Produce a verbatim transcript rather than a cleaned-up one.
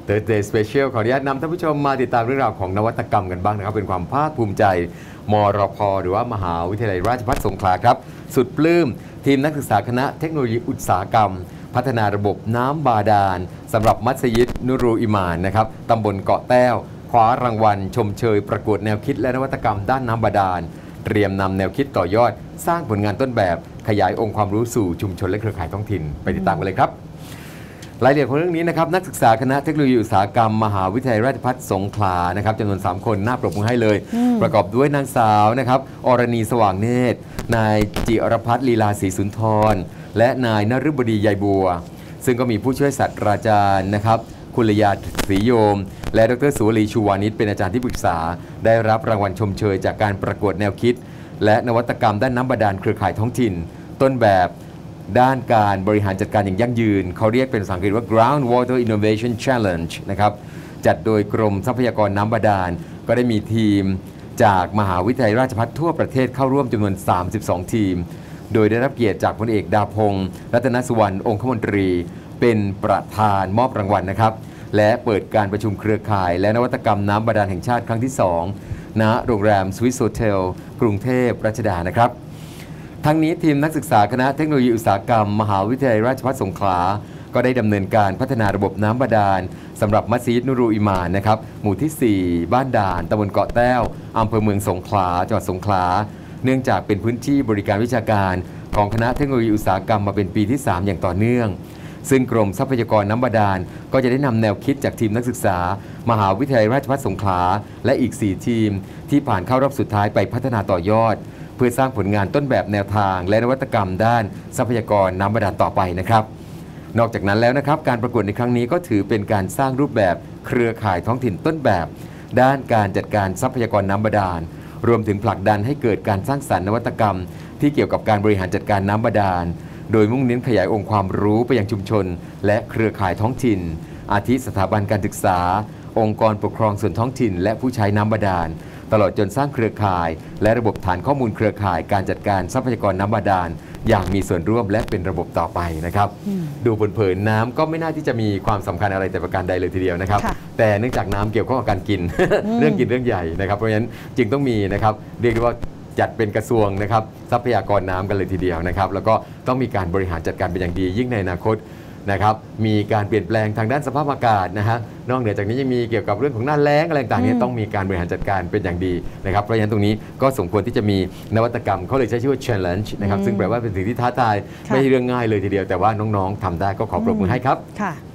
Thursday Special ขออนุญาตนำท่านผู้ชมมาติดตามเรื่องราวของนวัตกรรมกันบ้างนะครับเป็นความภาคภูมิใจมรพ.หรือว่ามหาวิทยาลัยราชภัฏสงขลาครับสุดปลื้มทีมนักศึกษาคณะเทคโนโลยีอุตสาหกรรมพัฒนาระบบน้ำบาดาลสำหรับมัสยิดนุรูอิมานนะครับตำบลเกาะแต้วคว้ารางวัลชมเชยประกวดแนวคิดและนวัตกรรมด้านน้ำบาดาลเตรียมนำแนวคิดต่อยอดสร้างผลงานต้นแบบขยายองค์ความรู้สู่ชุมชนและเครือข่ายท้องถิ่นไปติดตามกันเลยครับรายละเอียดของเรื่องนี้นะครับนักศึกษาคณะเทคโนโลยีอุตสาหกรรมมหาวิทยาลัยราชภัฏสงขลานะครับจำนวนสามคนน่าปรบมือให้เลย ประกอบด้วยนางสาวนะครับอรณีสว่างเนตรนายจิรพัฒน์ลีลาศรีสุนทรและนายนฤบดีใยบัวซึ่งก็มีผู้ช่วยศาสตราจารย์นะครับคุณลยาศรีโยมและดรสุวรีชูวานิชเป็นอาจารย์ที่ปรึกษาได้รับรางวัลชมเชยจากการประกวดแนวคิดและนวัตกรรมด้านน้ำบาดาลเครือข่ายท้องถิ่นต้นแบบด้านการบริหารจัดการอย่างยั่งยืนเขาเรียกเป็นภาษาอังกฤษว่า Groundwater Innovation Challenge นะครับจัดโดยกรมทรัพยากรน้ำบาดาลก็ได้มีทีมจากมหาวิทยาลัยราชภัฏทั่วประเทศเข้าร่วมจำนวนสามสิบสองทีมโดยได้รับเกียรติจากพลเอกดาพงศ์รัตนสุวรรณองคมนตรีเป็นประธานมอบรางวัลนะครับและเปิดการประชุมเครือข่ายและนวัตกรรมน้ำบาดาลแห่งชาติครั้งที่สองณโรงแรมสวิสโฮเทลกรุงเทพรัชดานะครับทั้งนี้ทีมนักศึกษาคณะเทคโนโลยีอุตสาหกรรมมหาวิทยาลัยราชภัฏสงขลาก็ได้ดำเนินการพัฒนาระบบน้ำบาดาลสำหรับมัสยิดนุรูอิมานนะครับหมู่ที่สี่บ้านด่านตำบลเกาะแต้วอำเภอเมืองสงขลาจังหวัดสงขลาเนื่องจากเป็นพื้นที่บริการวิชาการของคณะเทคโนโลยีอุตสาหกรรมมาเป็นปีที่สามอย่างต่อเนื่องซึ่งกรมทรัพยากรน้ำบาดาลก็จะได้นำแนวคิดจากทีมนักศึกษามหาวิทยาลัยราชภัฏสงขลาและอีกสี่ทีมที่ผ่านเข้ารอบสุดท้ายไปพัฒนาต่อยอดเพื่อสร้างผลงานต้นแบบแนวทางและนวัตกรรมด้านทรัพยากรน้ำบาดาลต่อไปนะครับนอกจากนั้นแล้วนะครับการประกวดในครั้งนี้ก็ถือเป็นการสร้างรูปแบบเครือข่ายท้องถิ่นต้นแบบด้านการจัดการทรัพยากรน้ำบาดาลรวมถึงผลักดันให้เกิดการสร้างสรรค์นวัตกรรมที่เกี่ยวกับการบริหารจัดการน้ำบาดาลโดยมุ่งเน้นขยายองค์ความรู้ไปยังชุมชนและเครือข่ายท้องถิ่นอาทิสถาบันการศึกษาองค์กรปกครองส่วนท้องถิ่นและผู้ใช้น้ำบาดาลตลอดจนสร้างเครือข่ายและระบบฐานข้อมูลเครือข่ายการจัดการทรัพยากรน้ำบาดาลอย่างมีส่วนร่วมและเป็นระบบต่อไปนะครับดูเผินๆน้ำก็ไม่น่าที่จะมีความสำคัญอะไรแต่ประการใดเลยทีเดียวนะครับแต่เนื่องจากน้ำเกี่ยวข้องกับการกิน เรื่องกินเรื่องใหญ่นะครับเพราะฉะนั้นจึงต้องมีนะครับเรียกได้ว่าจัดเป็นกระทรวงนะครับทรัพยากรน้ำกันเลยทีเดียวนะครับแล้วก็ต้องมีการบริหารจัดการเป็นอย่างดียิ่งในอนาคตนะครับมีการเปลี่ยนแปลงทางด้านสภาพอากาศนะฮะนอกเหนือจากนี้ยังมีเกี่ยวกับเรื่องของหน้าแล้งอะไรต่างๆนี้ต้องมีการบริหารจัดการเป็นอย่างดีนะครับเพราะฉะนั้นตรงนี้ก็สมควรที่จะมีนวัตกรรมเขาเลยใช้ชื่อว่า challenge นะครับซึ่งแปลว่าเป็นสิ่งที่ท้าทายไม่ใช่เรื่องง่ายเลยทีเดียวแต่ว่าน้องๆทำได้ก็ขอปรบมือให้ครับ